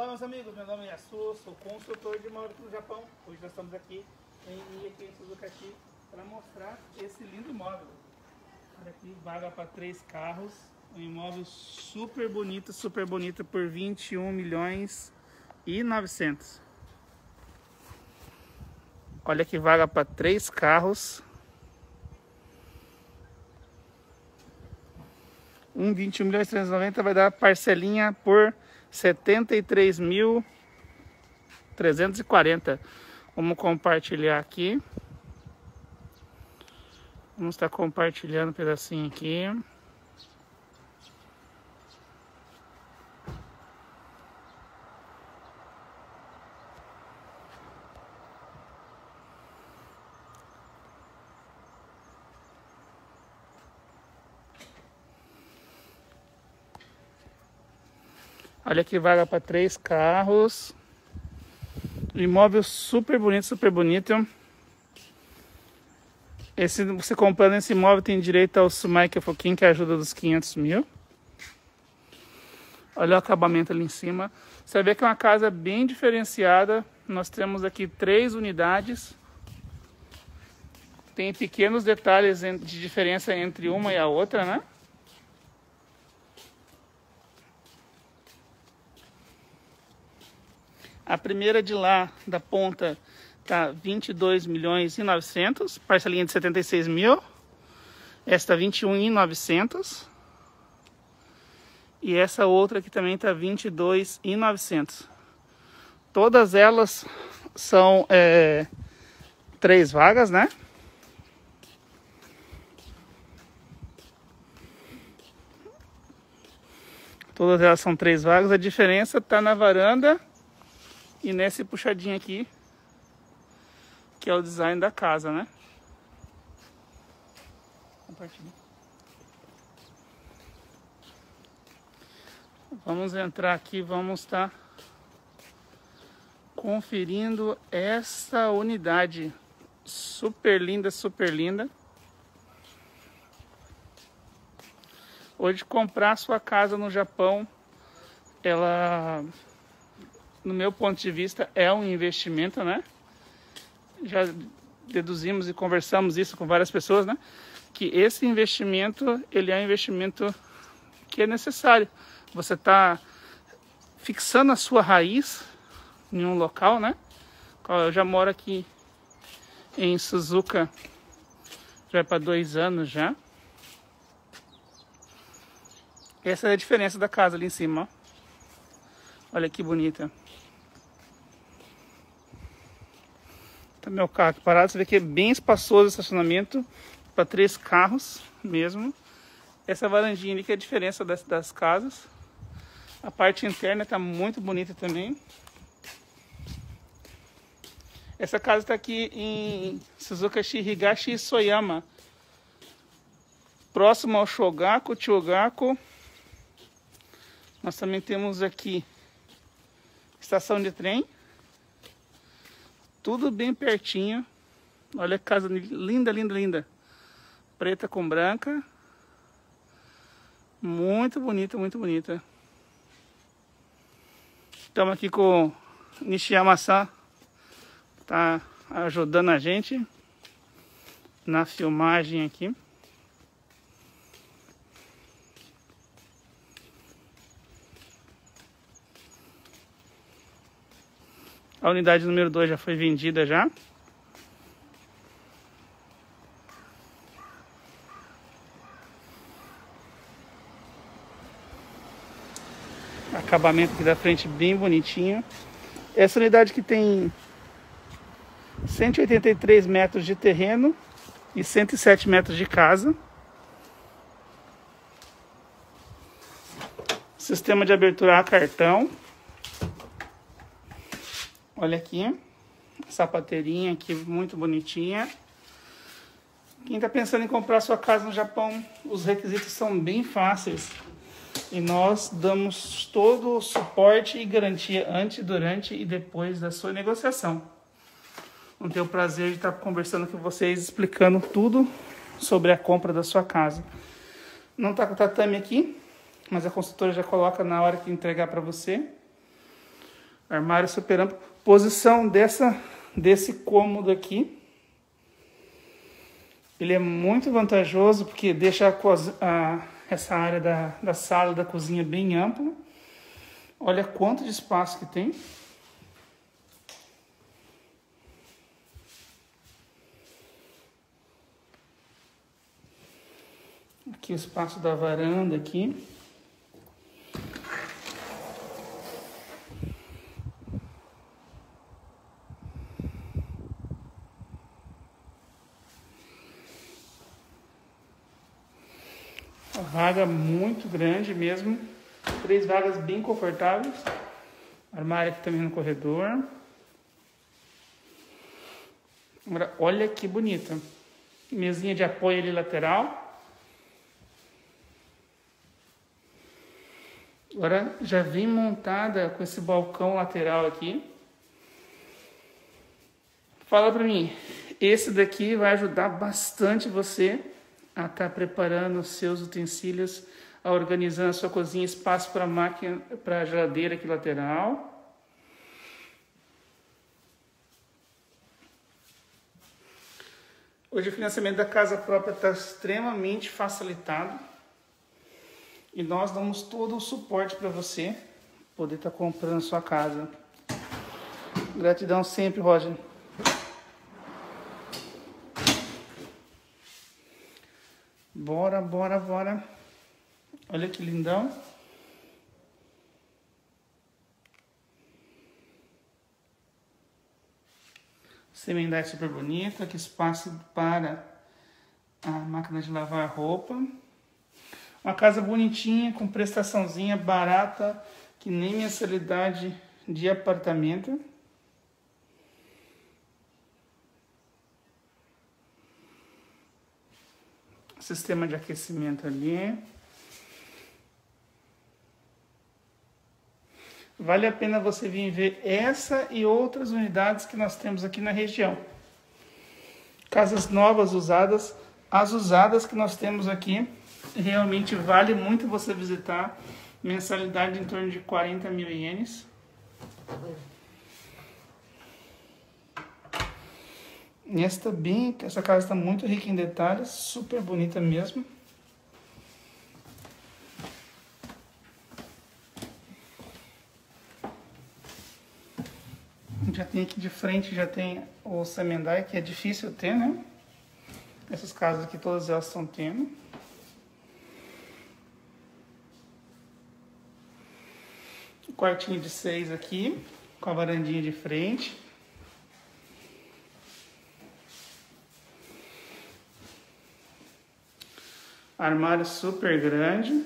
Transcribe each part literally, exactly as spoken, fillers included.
meus amigos, meu nome é Yasu, sou consultor de imóvel aqui no Japão. Hoje nós estamos aqui em Ieki, em Suzukashi, para mostrar esse lindo imóvel. Olha aqui, vaga para três carros, um imóvel super bonito, super bonito por vinte e um milhões e novecentos. Olha que vaga para três carros. Um vinte e um milhões e trezentos e noventa vai dar parcelinha por setenta e três mil trezentos e quarenta. Vamos compartilhar aqui. Vamos estar compartilhando um pedacinho aqui. Olha que vaga para três carros. Imóvel super bonito, super bonito. Esse, você comprando esse imóvel tem direito ao Sumai Kefokin, que é a ajuda dos quinhentos mil. Olha o acabamento ali em cima. Você vê que é uma casa bem diferenciada. Nós temos aqui três unidades. Tem pequenos detalhes de diferença entre uma e a outra, né? A primeira de lá, da ponta, tá vinte e dois milhões e novecentos, parcelinha de setenta e seis mil. Esta vinte e um e novecentos. E essa outra aqui também tá vinte e dois e novecentos. Todas elas são é, três vagas, né? Todas elas são três vagas. A diferença tá na varanda e nesse puxadinho aqui, que é o design da casa, né? Compartilha. Vamos entrar aqui, vamos estar conferindo essa unidade super linda, super linda. Hoje comprar sua casa no Japão, ela, no meu ponto de vista, é um investimento, né? Já deduzimos e conversamos isso com várias pessoas, né? Que esse investimento, ele é um investimento que é necessário. Você está fixando a sua raiz em um local, né? Eu já moro aqui em Suzuka, já para dois anos já. Essa é a diferença da casa ali em cima, ó. Olha que bonita. Tá meu carro aqui parado. Você vê que é bem espaçoso o estacionamento para três carros mesmo. Essa varandinha ali que é a diferença das, das casas. A parte interna tá muito bonita também. Essa casa está aqui em Suzukashi Higashi Soyama, próximo ao Shogaku, Chugaku. Nós também temos aqui estação de trem. Tudo bem pertinho. Olha que casa linda, linda, linda. Preta com branca. Muito bonita, muito bonita. Estamos aqui com o Nishiyama-san. Tá ajudando a gente na filmagem aqui. A unidade número dois já foi vendida já. Acabamento aqui da frente bem bonitinho. Essa unidade que tem cento e oitenta e três metros de terreno e cento e sete metros de casa. Sistema de abertura a cartão. Olha aqui, sapateirinha aqui muito bonitinha. Quem está pensando em comprar sua casa no Japão, os requisitos são bem fáceis. E nós damos todo o suporte e garantia antes, durante e depois da sua negociação. Vou ter o prazer de estar conversando com vocês, explicando tudo sobre a compra da sua casa. Não está com tatame aqui, mas a consultora já coloca na hora que entregar para você. Armário super amplo. Posição dessa, desse cômodo aqui. Ele é muito vantajoso porque deixa a, a, essa área da, da sala, da cozinha bem ampla. Olha quanto de espaço que tem. Aqui o espaço da varanda aqui. Uma vaga muito grande mesmo. Três vagas bem confortáveis. Armário aqui também no corredor. Agora, olha que bonita. Mesinha de apoio ali lateral. Agora já vem montada com esse balcão lateral aqui. Fala pra mim, esse daqui vai ajudar bastante você a estar tá preparando os seus utensílios, a organizando a sua cozinha, espaço para máquina, para geladeira aqui lateral. Hoje o financiamento da casa própria está extremamente facilitado. E nós damos todo o suporte para você poder estar tá comprando a sua casa. Gratidão sempre, Roger. Bora, bora, bora. Olha que lindão. Semendai super bonita. Aqui espaço para a máquina de lavar roupa. Uma casa bonitinha, com prestaçãozinha barata, que nem mensalidade de apartamento. Sistema de aquecimento ali. Vale a pena você vir ver essa e outras unidades que nós temos aqui na região. Casas novas, usadas. As usadas que nós temos aqui, realmente vale muito você visitar. Mensalidade em torno de quarenta mil ienes. Esta bem, essa casa está muito rica em detalhes, super bonita mesmo. Já tem aqui de frente, já tem o Semendai, que é difícil ter, né? Essas casas aqui, todas elas estão tendo. O quartinho de seis aqui, com a varandinha de frente. Armário super grande.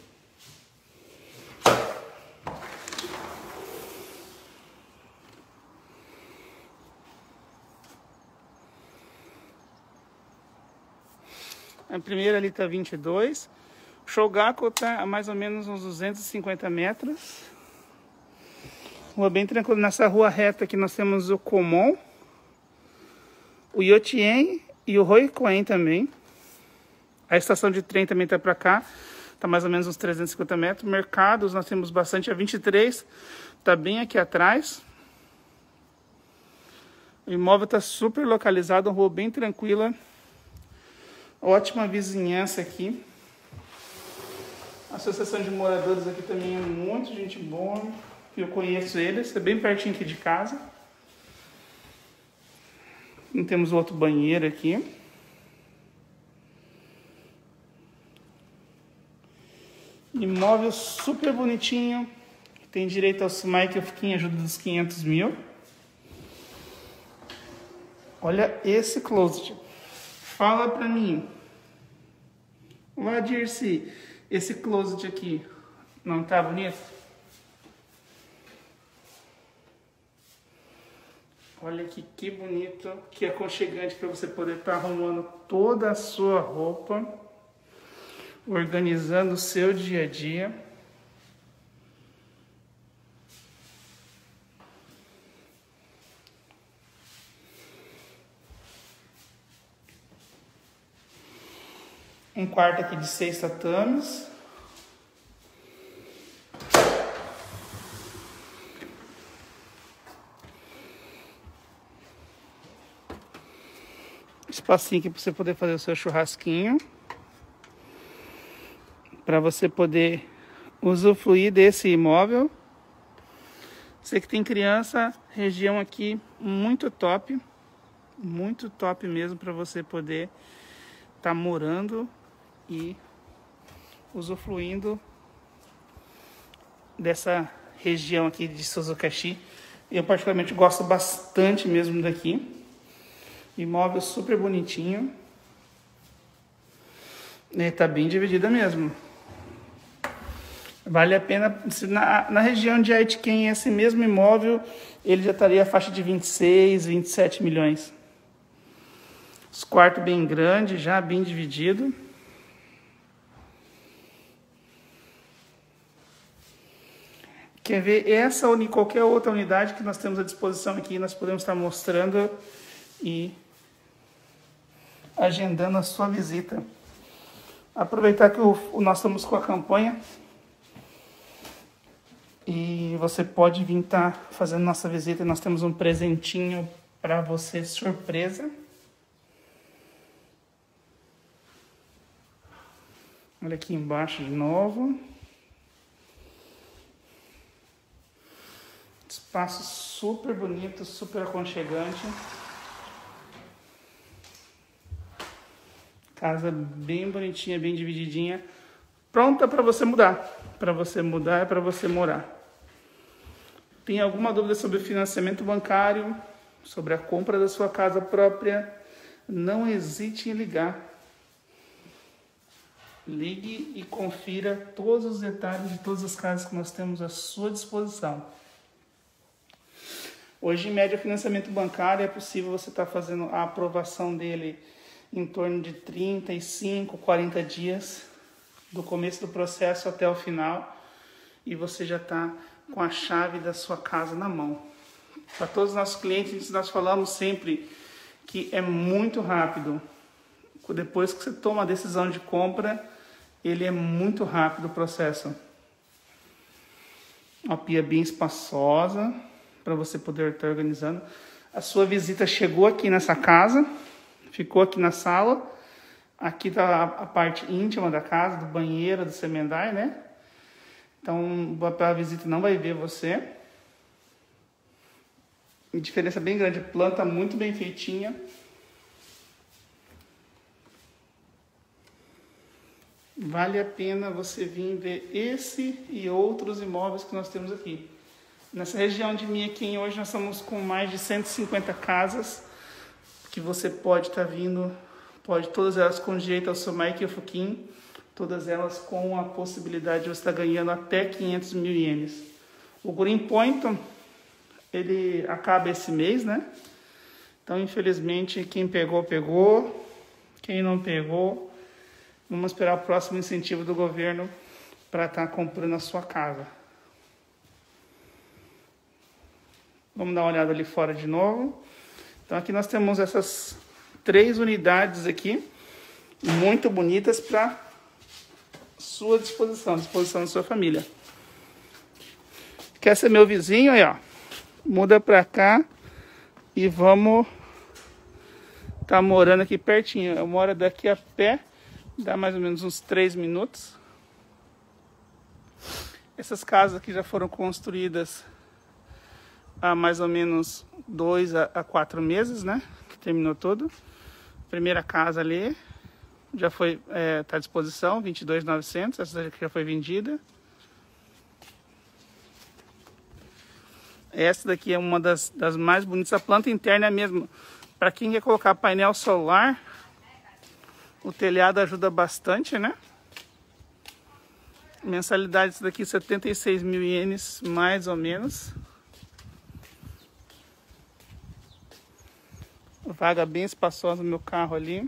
A primeira ali tá vinte e dois. O Shogaku tá a mais ou menos uns duzentos e cinquenta metros. Rua bem tranquila. Nessa rua reta aqui nós temos o Komon, o Yotien e o Roikuen também. A estação de trem também está para cá, está mais ou menos uns trezentos e cinquenta metros. Mercados, nós temos bastante, a vinte e três, está bem aqui atrás. O imóvel está super localizado, uma rua bem tranquila. Ótima vizinhança aqui. A associação de moradores aqui também é muito gente boa. Eu conheço eles, é bem pertinho aqui de casa. E temos outro banheiro aqui. Imóvel super bonitinho. Tem direito ao SMAI, que eu fiquei em ajuda dos quinhentos mil. Olha esse closet. Fala pra mim. Lá, Dirce, esse closet aqui não tá bonito? Olha que, que bonito, que aconchegante para você poder estar arrumando toda a sua roupa, organizando o seu dia a dia. Um quarto aqui de seis tatames. Espacinho aqui para você poder fazer o seu churrasquinho. Para você poder usufruir desse imóvel. Você que tem criança, região aqui muito top. Muito top mesmo para você poder estar tá morando e usufruindo dessa região aqui de Sozokashi. Eu particularmente gosto bastante mesmo daqui. Imóvel super bonitinho. E tá bem dividida mesmo. Vale a pena. Na, na região de Aitken, esse mesmo imóvel, ele já estaria a faixa de vinte e seis, vinte e sete milhões. Os quartos bem grandes, já bem dividido. Quer ver essa ou qualquer outra unidade que nós temos à disposição aqui, nós podemos estar mostrando e agendando a sua visita. Aproveitar que o, o, nós estamos com a campanha e você pode vir estar fazendo nossa visita. Nós temos um presentinho para você, surpresa. Olha aqui embaixo de novo. Espaço super bonito, super aconchegante. Casa bem bonitinha, bem divididinha. Pronta para você mudar. Para você mudar é para você morar. Tem alguma dúvida sobre o financiamento bancário? Sobre a compra da sua casa própria? Não hesite em ligar. Ligue e confira todos os detalhes de todas as casas que nós temos à sua disposição. Hoje, em média, o financiamento bancário é possível você estar fazendo a aprovação dele em torno de trinta e cinco, quarenta dias, do começo do processo até o final, e você já está com a chave da sua casa na mão. Para todos os nossos clientes, nós falamos sempre que é muito rápido. Depois que você toma a decisão de compra, ele é muito rápido o processo. Uma pia bem espaçosa, para você poder estar organizando. A sua visita chegou aqui nessa casa, ficou aqui na sala. Aqui está a parte íntima da casa, do banheiro, do semendai, né? Então, a visita não vai ver você. Diferença bem grande, planta muito bem feitinha. Vale a pena você vir ver esse e outros imóveis que nós temos aqui. Nessa região de Miequém, hoje nós estamos com mais de cento e cinquenta casas que você pode estar vindo, pode todas elas com direito ao seu Maiki Fukin, todas elas com a possibilidade de você estar ganhando até quinhentos mil ienes. O Green Point, ele acaba esse mês, né? Então, infelizmente, quem pegou, pegou. Quem não pegou, vamos esperar o próximo incentivo do governo para estar comprando a sua casa. Vamos dar uma olhada ali fora de novo. Então aqui nós temos essas três unidades aqui, muito bonitas para sua disposição, disposição da sua família. Quer ser meu vizinho aí, ó? Muda para cá e vamos tá morando aqui pertinho. Eu moro daqui a pé, dá mais ou menos uns três minutos. Essas casas aqui já foram construídas há mais ou menos dois a quatro meses, né? Que terminou tudo. Primeira casa ali já foi, é, tá à disposição, vinte e dois mil e novecentos. Essa daqui já foi vendida. Essa daqui é uma das, das mais bonitas. A planta interna é mesmo. Para quem quer colocar painel solar, o telhado ajuda bastante, né? Mensalidade desse daqui setenta e seis mil ienes, mais ou menos. Vaga bem espaçosa no meu carro ali.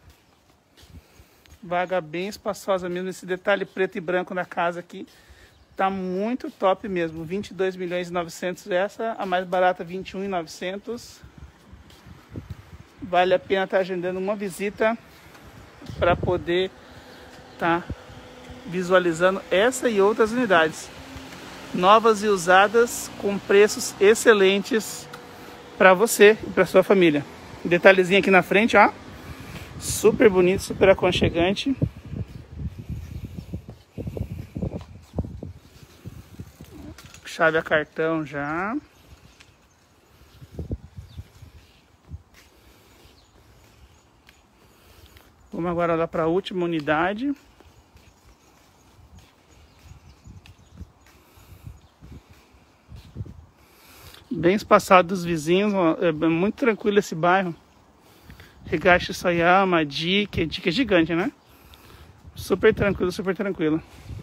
Vaga bem espaçosa mesmo. Esse detalhe preto e branco na casa aqui tá muito top mesmo. vinte e dois milhões e novecentos essa. A mais barata vinte e um mil e novecentos. Vale a pena estar agendando uma visita para poder estar visualizando essa e outras unidades. Novas e usadas com preços excelentes para você e para sua família. Detalhezinho aqui na frente, ó. Super bonito, super aconchegante. Chave a cartão já. Vamos agora lá para a última unidade. Bem espaçado dos vizinhos, é muito tranquilo esse bairro. Higashi Sayama, Dike, Dike é gigante, né? Super tranquilo, super tranquilo.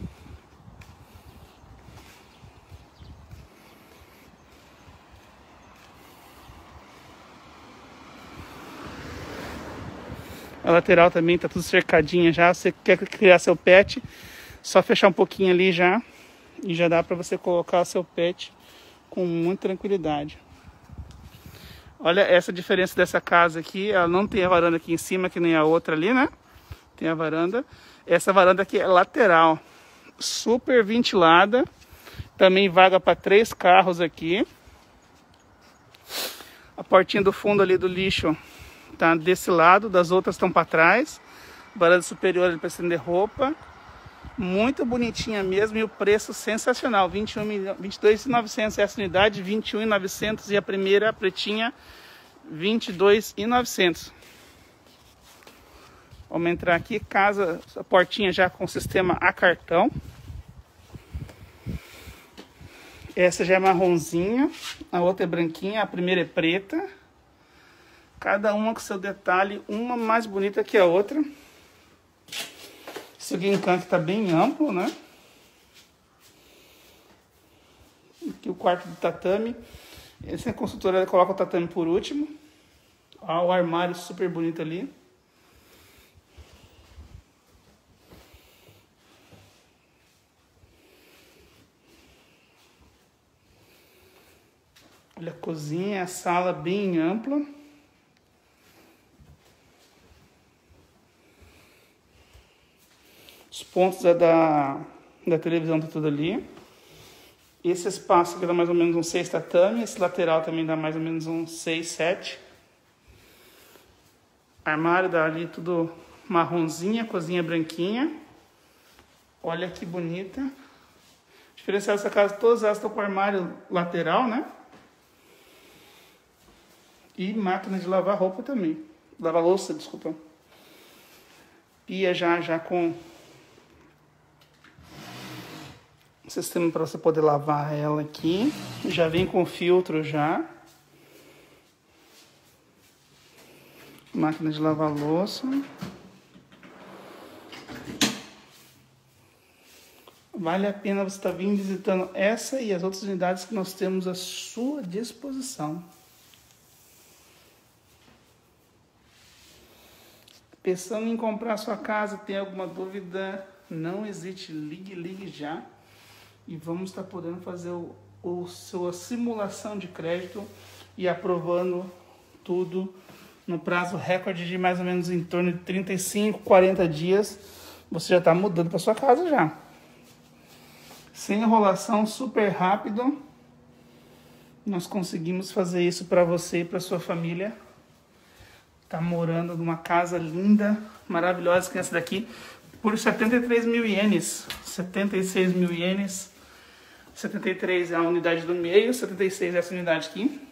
A lateral também tá tudo cercadinha já. Você quer criar seu pet, só fechar um pouquinho ali já e já dá para você colocar seu pet com muita tranquilidade. Olha essa diferença dessa casa aqui. Ela não tem a varanda aqui em cima que nem a outra ali, né? Tem a varanda. Essa varanda aqui é lateral, super ventilada. Também vaga para três carros aqui. A portinha do fundo ali do lixo tá desse lado, das outras estão para trás. Varanda superior ali para estender roupa. Muito bonitinha mesmo e o preço sensacional. vinte e um milhões, vinte e dois mil e novecentos essa unidade, vinte e um mil e novecentos e a primeira a pretinha vinte e dois mil e novecentos. Vamos entrar aqui, casa, a portinha já com sistema a cartão. Essa já é marronzinha, a outra é branquinha, a primeira é preta. Cada uma com seu detalhe, uma mais bonita que a outra. Esse Genkan que tá bem amplo, né? Aqui o quarto do tatame. Essa consultora coloca o tatame por último. Ó, o armário super bonito ali. Olha a cozinha, a sala bem ampla. Os pontos da, da, da televisão tá tudo ali. Esse espaço aqui dá mais ou menos uns seis tatame. Esse lateral também dá mais ou menos uns seis, sete. Armário dá ali tudo marronzinha, cozinha branquinha. Olha que bonita. A diferença dessa casa, todas elas estão com armário lateral, né? E máquina de lavar roupa também. Lavar louça, desculpa. Pia já, já com sistema para você poder lavar ela aqui. Já vem com filtro já. Máquina de lavar louça. Vale a pena você estar vindo visitando essa e as outras unidades que nós temos à sua disposição. Pensando em comprar sua casa, tem alguma dúvida? Não hesite, ligue, ligue já. E vamos estar podendo fazer o, o sua simulação de crédito e aprovando tudo no prazo recorde de mais ou menos em torno de trinta e cinco, quarenta dias. Você já está mudando para sua casa já. Sem enrolação, super rápido. Nós conseguimos fazer isso para você e para sua família. Tá morando numa casa linda, maravilhosa, que é essa daqui, por setenta e três mil ienes, setenta e seis mil ienes. setenta e três é a unidade do meio, setenta e seis é essa unidade aqui.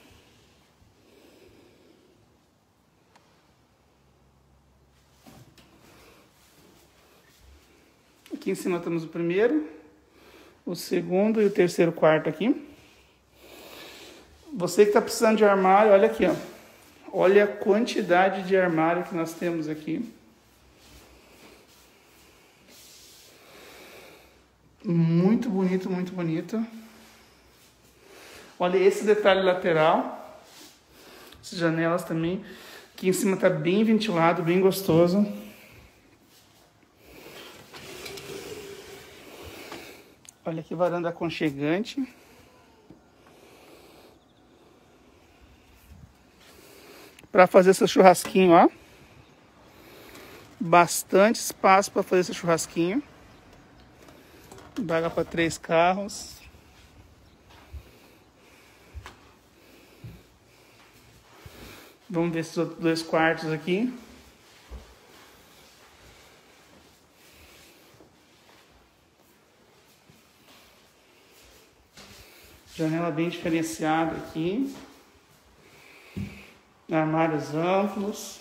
Aqui em cima temos o primeiro, o segundo e o terceiro quarto aqui. Você que está precisando de armário, olha aqui, ó. Olha a quantidade de armário que nós temos aqui. Muito bonito, muito bonito. Olha esse detalhe lateral. As janelas também. Aqui em cima está bem ventilado, bem gostoso. Olha que varanda aconchegante. Para fazer seu churrasquinho, ó. Bastante espaço para fazer seu churrasquinho. Vaga para três carros. Vamos ver esses outros dois quartos aqui. Janela bem diferenciada aqui. Armários amplos.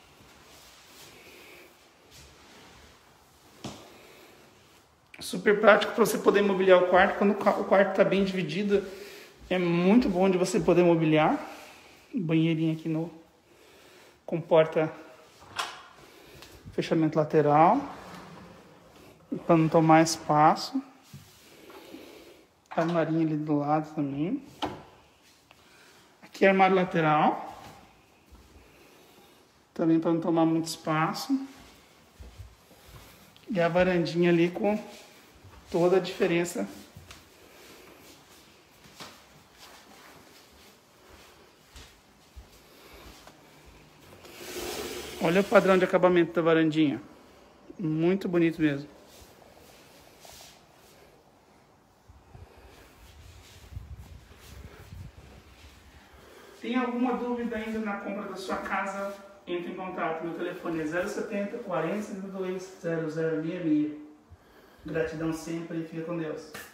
Super prático para você poder mobiliar o quarto. Quando o quarto está bem dividido, é muito bom de você poder mobiliar. Banheirinho aqui no com porta, fechamento lateral, para não tomar espaço. Armarinho ali do lado também. Aqui é armário lateral, também para não tomar muito espaço. E a varandinha ali com toda a diferença. Olha o padrão de acabamento da varandinha. Muito bonito mesmo. Tem alguma dúvida ainda na compra da sua casa? Entre em contato. Meu telefone é zero setenta, quarenta, setenta e dois, zero zero seis seis. Gratidão sempre e fica com Deus.